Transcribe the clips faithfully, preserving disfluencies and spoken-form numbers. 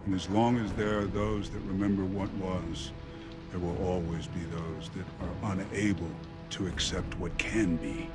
And as long as there are those that remember what was, there will always be those that are unable to accept what can be.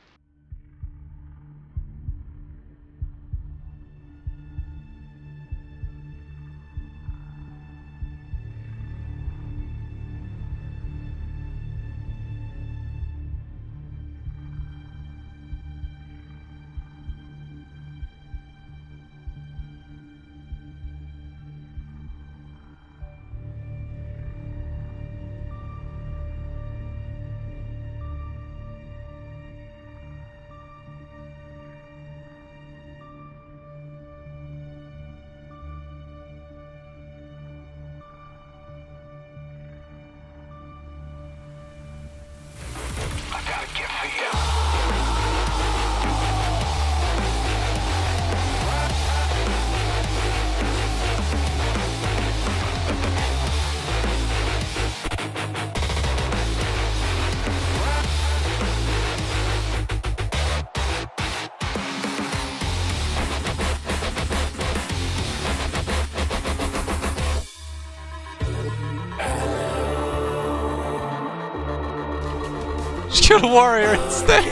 Just kill the warrior instead!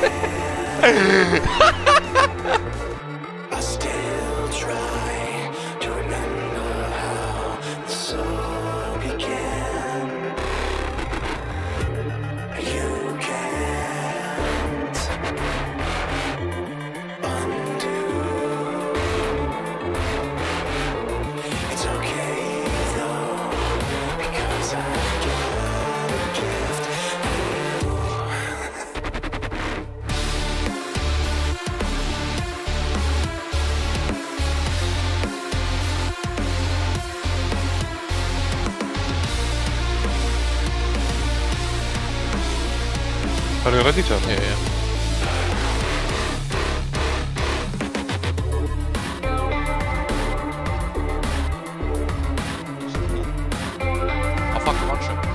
I still try to remember how the soul began. You can't undo. It's okay though, because I got a gift. Are you ready, John? Yeah, yeah. I'll fucking watch it.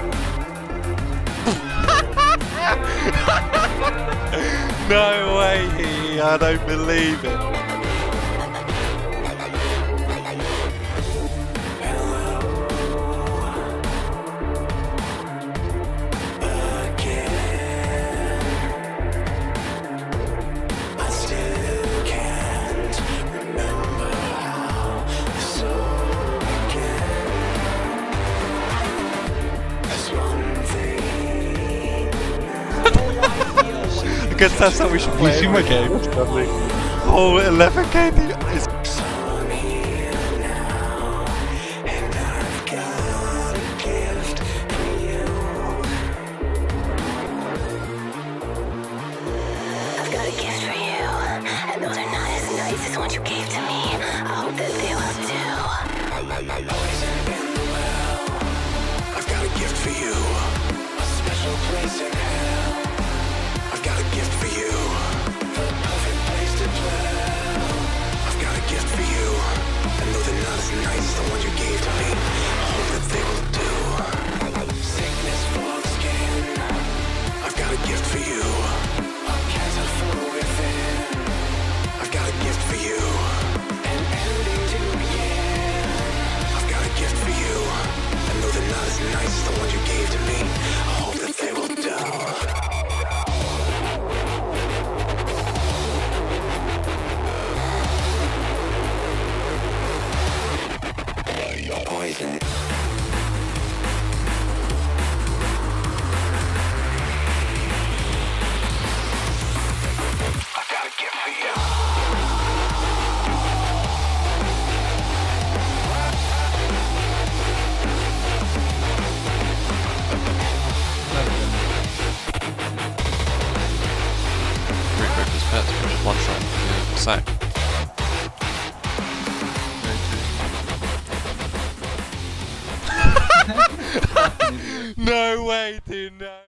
No way! I don't believe it. I guess that's how we should play. You see my game? Oh, eleven K is. I've got a gift for you, and those are not as nice as what you gave to me. I hope that they will too. Poison in the well. I've got a gift for you. A special place in hell. I've got a gift for you. The perfect place to dwell. I've got a gift for you. And though they're not as nice as the one you gave to me, I hope that they will do. Sickness for the skin. I've got a gift for you. A cancer for within. I've got a gift for you. An ending to begin. I've got a gift for you. And though they're not as nice as the one you gave to me, I hope that they will do. Poison. I've got a gift for you. Recruit his pets, which is one shot. Yeah, sack. No way, dude, no.